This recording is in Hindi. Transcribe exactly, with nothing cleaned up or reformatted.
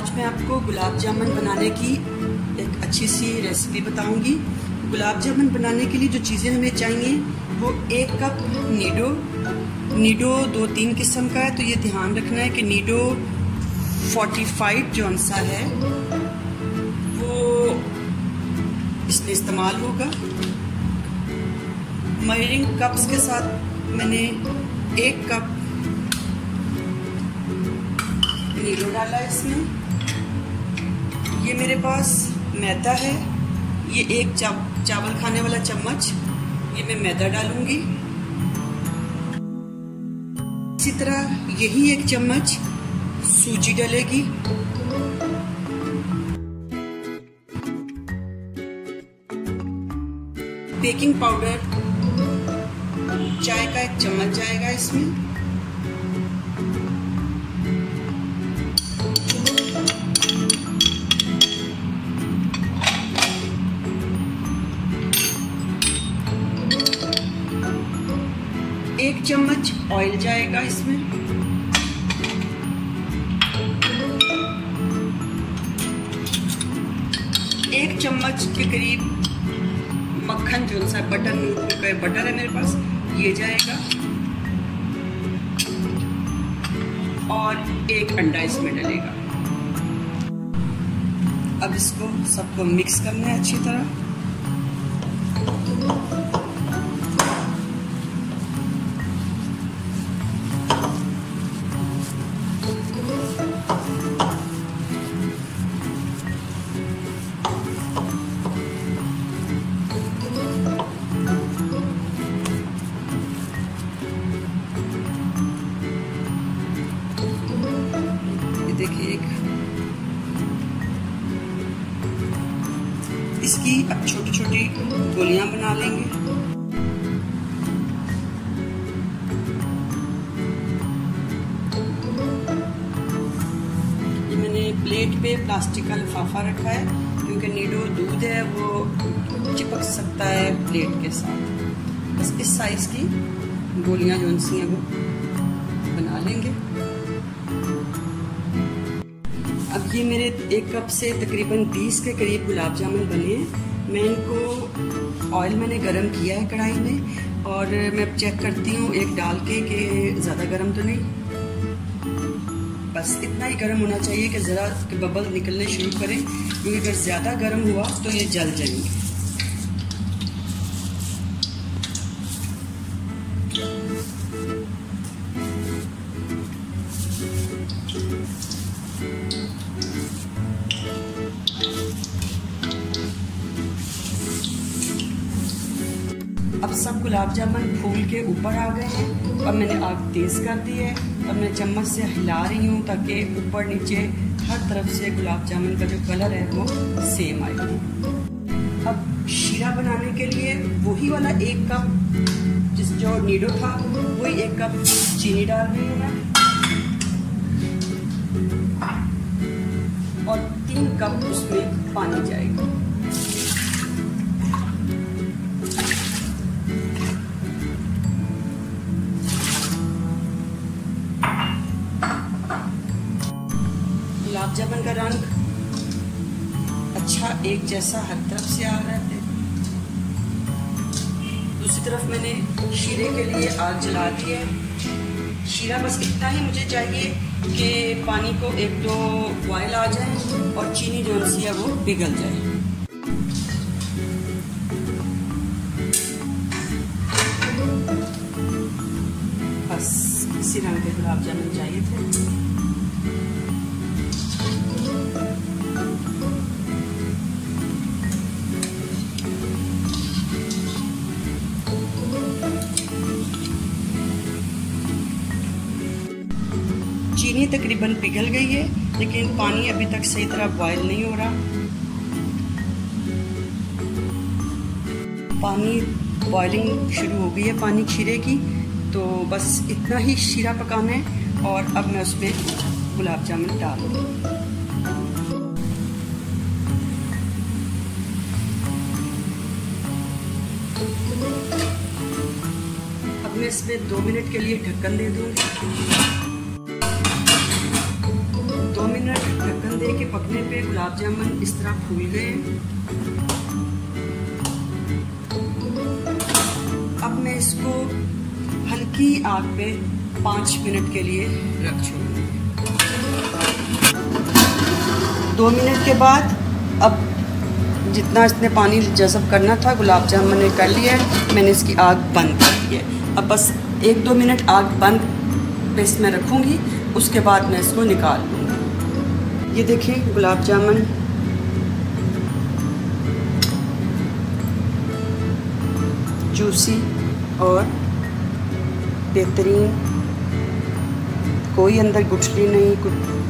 आज मैं आपको गुलाब जामुन बनाने की एक अच्छी सी रेसिपी बताऊंगी। गुलाब जामुन बनाने के लिए जो चीज़ें हमें चाहिए वो एक कप नीडो। नीडो दो तीन किस्म का है, तो ये ध्यान रखना है कि नीडो पैंतालीस जौन सा है वो इसमें इस्तेमाल होगा। मेजरिंग कप्स के साथ मैंने एक कप नीडो डाला इसमें। ये मेरे पास मैदा है, ये एक चा, चावल खाने वाला चम्मच ये मैं मैदा डालूंगी। इसी तरह यही एक चम्मच सूजी डलेगी। बेकिंग पाउडर चाय का एक चम्मच जाएगा इसमें। एक चम्मच ऑयल जाएगा इसमें। एक चम्मच के करीब मक्खन जो सा बटर का बटर है मेरे पास ये जाएगा, और एक अंडा इसमें डलेगा। अब इसको सबको मिक्स करना है अच्छी तरह। देखिए इसकी अब छोटी छोटी गोलियां बना लेंगे। ये मैंने प्लेट पे प्लास्टिक का लिफाफा रखा है क्योंकि नीडो दूध है वो चिपक सकता है प्लेट के साथ। बस इस साइज की गोलियां जो सी हैं वो बना लेंगे। अब ये मेरे एक कप से तकरीबन बीस के करीब गुलाब जामुन बने हैं। मैं इनको ऑयल मैंने गरम किया है कढ़ाई में, और मैं चेक करती हूँ एक डाल के कि ज़्यादा गरम तो नहीं। बस इतना ही गरम होना चाहिए कि ज़रा बबल निकलने शुरू करें, क्योंकि अगर ज़्यादा गरम हुआ तो ये जल जाएंगे। अब सब गुलाब जामुन फूल के ऊपर आ गए हैं। अब मैंने आग तेज कर दी है। अब मैं चम्मच से हिला रही हूँ ताकि ऊपर नीचे हर तरफ से गुलाब जामुन का जो कलर है वो सेम आए। अब शीरा बनाने के लिए वही वाला एक कप जिस जो नीडो था वही एक कप चीनी डाल रही हूँ मैं, और तीन कप उसमें पानी जाएगा। गुलाब जामुन का रंग अच्छा एक जैसा हर तरफ से आ रहा है। दूसरी तरफ मैंने शीरे के लिए आग जला दी है। शीरा बस इतना ही मुझे चाहिए कि पानी को एक दो बॉयल आ जाए और चीनी जो सी है वो पिघल जाए। बस इसी रंग के गुलाब जामुन चाहिए थे। चीनी तकरीबन पिघल गई है, लेकिन पानी अभी तक सही तरह बॉयल नहीं हो रहा। पानी बॉइलिंग शुरू हो गई है पानी खीरे की, तो बस इतना ही शीरा पकाना है। और अब मैं उसमें गुलाब जामुन डाल दूँ। अब मैं इसमें दो मिनट के लिए ढक्कन दे दूँगी। दो मिनट ढक्कन दे देखिए पकने पे गुलाब जामुन इस तरह फूल गए। अब मैं इसको हल्की आग पे पाँच मिनट के लिए रख छोड़ूंगी। दो मिनट के बाद अब जितना इसने पानी जज़ब करना था गुलाब जामुन ने कर लिया है, मैंने इसकी आग बंद कर दी है। अब बस एक दो मिनट आग बंद पे इसमें रखूँगी, उसके बाद मैं इसको निकाल लूँगी। ये देखिए गुलाब जामुन जूसी और बेहतरीन, कोई अंदर गुठली नहीं,